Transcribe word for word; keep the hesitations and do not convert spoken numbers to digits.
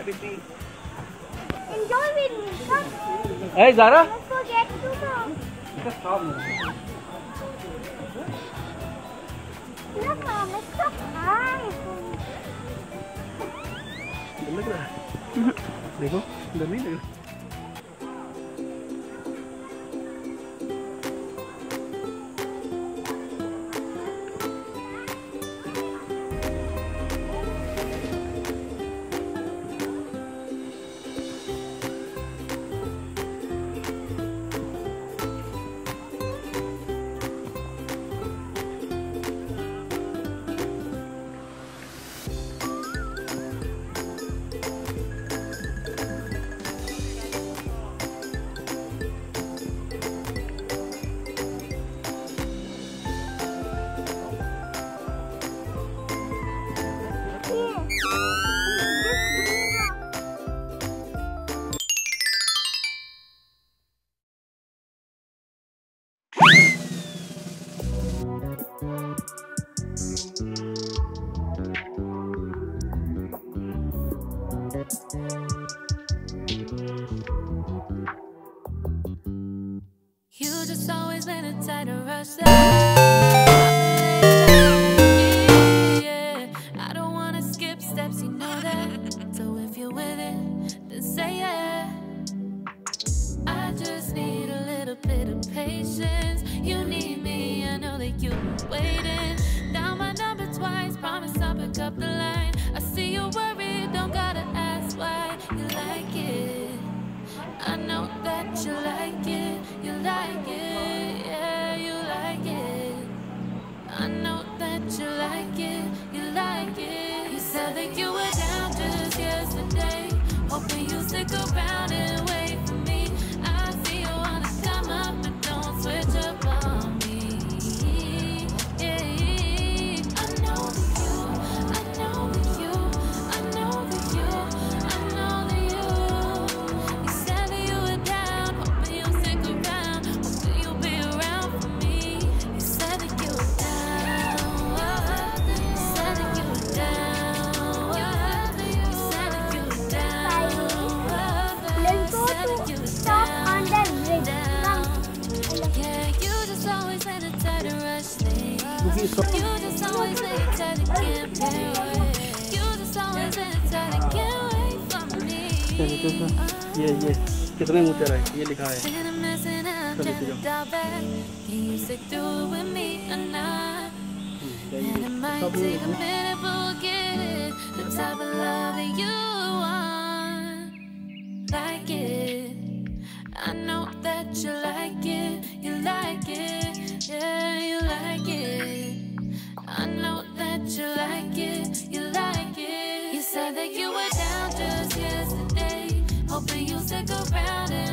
baby. Enjoy with me. Come. Hey, Zara. Don't forget to go. Just stop. Look, Mom, it's so high. Look at that. देखो, डर नहीं लग रहा. You just always been a tighter rush. Yeah, I don't wanna skip steps, you know that. So if you're with it, then say yeah. I just need a little bit of patience. You need me, I know that you've been waiting. Down my number twice, promise I'll pick up the line. I see you worried, don't gotta ask why. You like it, I know that you like it. You like it, yeah, you like it. I know that you like it, you like it. You said that you were down just yesterday, hoping you stick around and wait for me. I see you wanna come up, but don't switch up on me. Yeah, I know that you, I know that you, I know that you, I know that you. You said that you were down, hoping you'll stick around, hoping you'll be around for me. You said that you were down, you said that you were down, you said that you were down. Let's go to stop on the bridge. Yeah, you just always in a tight rush thing. You just always in a tight and can't pay away. You just always in a tight and can't wait for me. ये ये कितने ऊंचा है ये लिखा है. Been a mess and I'm trying to dial back. Can you stick through with me or not? And it might take a minute, but we'll get it. The type of love that you want. Like it, I know that you like it. You like it, yeah, you like it. I know that you like it. You like it. You said that you were down just yesterday, hoping you'll stick around and